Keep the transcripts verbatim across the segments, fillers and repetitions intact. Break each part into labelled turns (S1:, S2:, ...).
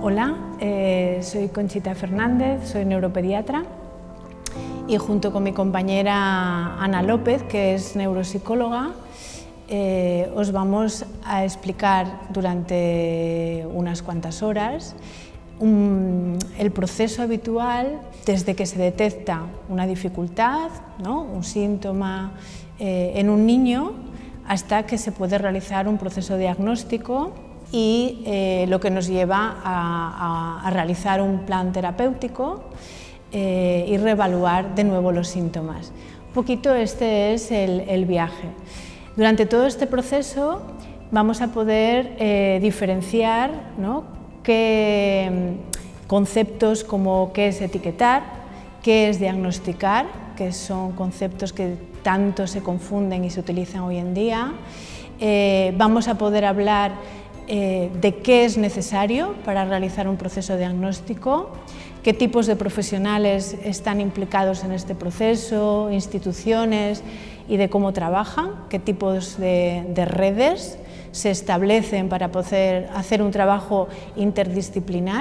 S1: Hola, eh, soy Conchita Fernández, soy neuropediatra y junto con mi compañera Ana López, que es neuropsicóloga, eh, os vamos a explicar durante unas cuantas horas un, el proceso habitual desde que se detecta una dificultad, ¿no? un síntoma eh, en un niño, hasta que se puede realizar un proceso diagnóstico y eh, lo que nos lleva a, a, a realizar un plan terapéutico eh, y reevaluar de nuevo los síntomas. Un poquito este es el, el viaje. Durante todo este proceso vamos a poder eh, diferenciar, ¿no?, qué conceptos como qué es etiquetar, qué es diagnosticar, que son conceptos que tanto se confunden y se utilizan hoy en día. Eh, vamos a poder hablar eh, de qué es necesario para realizar un proceso diagnóstico, qué tipos de profesionales están implicados en este proceso, instituciones y de cómo trabajan, qué tipos de, de redes se establecen para poder hacer un trabajo interdisciplinar.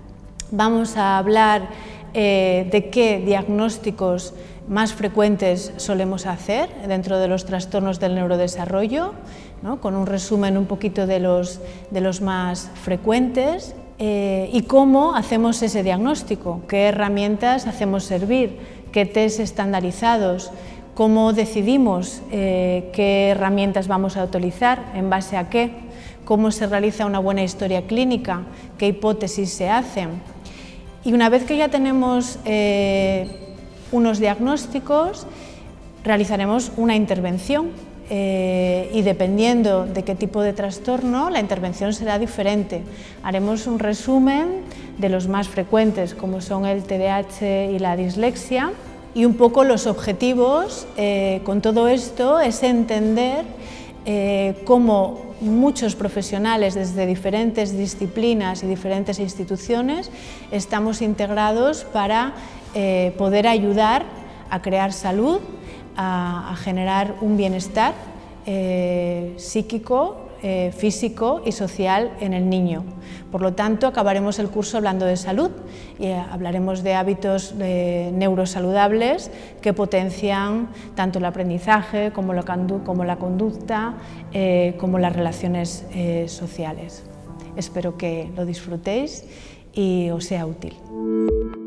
S1: Vamos a hablar eh, de qué diagnósticos más frecuentes solemos hacer dentro de los trastornos del neurodesarrollo, ¿no?, con un resumen un poquito de los, de los más frecuentes, eh, y cómo hacemos ese diagnóstico, qué herramientas hacemos servir, qué test estandarizados, cómo decidimos eh, qué herramientas vamos a utilizar, en base a qué, cómo se realiza una buena historia clínica, qué hipótesis se hacen. Y una vez que ya tenemos eh, unos diagnósticos, realizaremos una intervención eh, y dependiendo de qué tipo de trastorno, la intervención será diferente. Haremos un resumen de los más frecuentes, como son el T D A H y la dislexia, y un poco los objetivos eh, con todo esto es entender eh, cómo muchos profesionales desde diferentes disciplinas y diferentes instituciones estamos integrados para eh, poder ayudar a crear salud, a, a generar un bienestar eh, psíquico, eh, físico y social en el niño. Por lo tanto, acabaremos el curso hablando de salud y eh, hablaremos de hábitos eh, neurosaludables que potencian tanto el aprendizaje como la, como la conducta, eh, como las relaciones eh, sociales. Espero que lo disfrutéis y os sea útil.